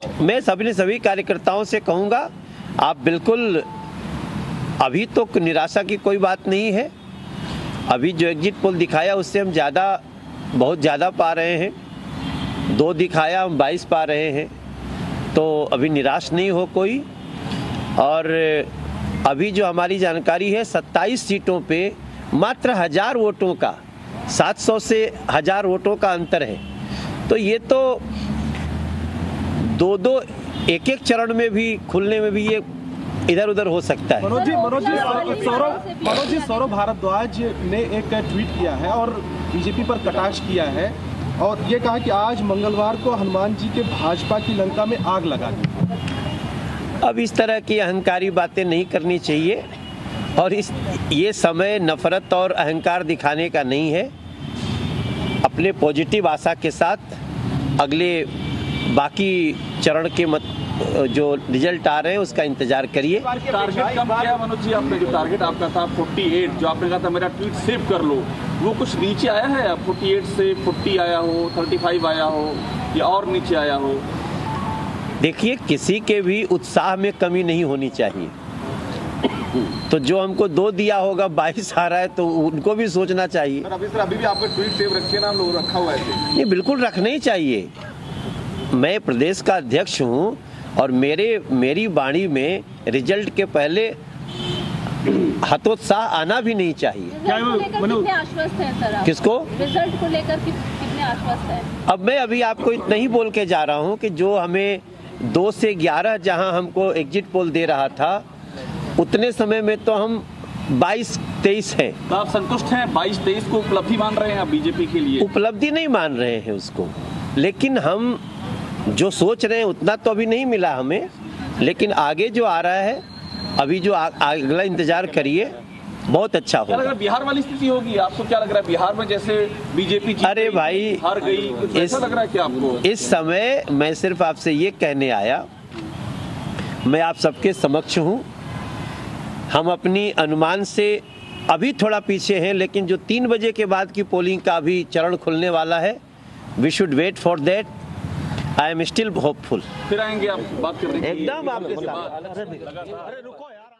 मैं सभी कार्यकर्ताओं से कहूँगा, आप बिल्कुल अभी तो निराशा की कोई बात नहीं है। अभी जो एग्जिट पोल दिखाया उससे हम बहुत ज़्यादा पा रहे हैं। 2 दिखाया, हम 22 पा रहे हैं। तो अभी निराश नहीं हो कोई। और अभी जो हमारी जानकारी है 27 सीटों पे मात्र 1000 वोटों का, 700 से 1000 वोटों का अंतर है। तो ये तो 2-2 एक चरण में भी खुलने में भी ये इधर उधर हो सकता है। मनोज जी, सौरभ भारद्वाज ने एक ट्वीट किया है और बीजेपी पर कटाक्ष किया है और ये कहा कि आज मंगलवार को हनुमान जी के भाजपा की लंका में आग लगा दी। अब इस तरह की अहंकारी बातें नहीं करनी चाहिए और ये समय नफरत और अहंकार दिखाने का नहीं है। अपने पॉजिटिव आशा के साथ अगले बाकी चरण के जो रिजल्ट आ रहे हैं उसका इंतजार करिए। टारगेट कम किया मनोज जी आपने, जो टारगेट आपका था 48, जो आपने कहा था मेरा ट्वीट सेव कर लो, वो कुछ नीचे आया है? 48 से 40 आया हो, 35 आया हो या और नीचे आया हो? देखिए, किसी के भी उत्साह में कमी नहीं होनी चाहिए। तो जो हमको 2 दिया होगा 22 आ रहा है तो उनको भी सोचना चाहिए। अभी भी आपका ट्वीट सेव रखे ना, हम लोग रखा हुआ है। नहीं, बिल्कुल रखना ही चाहिए। मैं प्रदेश का अध्यक्ष हूँ और मेरी वाणी में रिजल्ट के पहले हतोत्साह आना भी नहीं चाहिए। कितने आश्वस्त हैं सर आप? किसको? रिजल्ट को लेकर कितने आश्वस्त हैं? अब मैं अभी आपको इतना ही बोल के जा रहा हूँ कि जो हमें 2 से 11 जहाँ हमको एग्जिट पोल दे रहा था, उतने समय में तो हम 22-23 हैं। तो आप संतुष्ट हैं? 22-23 को उपलब्धि मान रहे हैं आप बीजेपी के लिए? उपलब्धि नहीं मान रहे हैं उसको, लेकिन हम जो सोच रहे हैं उतना तो अभी नहीं मिला हमें। लेकिन आगे जो आ रहा है, अभी जो अगला इंतजार करिए, बहुत अच्छा होगा। क्या लग रहा है बिहार वाली स्थिति होगी? आपको क्या लग रहा है बिहार में जैसे बीजेपी अरे भाई, हार गई, ऐसा लग रहा है क्या आपको? इस समय मैं सिर्फ आपसे ये कहने आया, मैं आप सबके समक्ष हूँ। हम अपनी अनुमान से अभी थोड़ा पीछे हैं, लेकिन जो 3 बजे के बाद की पोलिंग का अभी चरण खुलने वाला है, we should wait for that. I am still hopeful. फिर आएंगे आप बात करने के लिए? एकदम आपके साथ।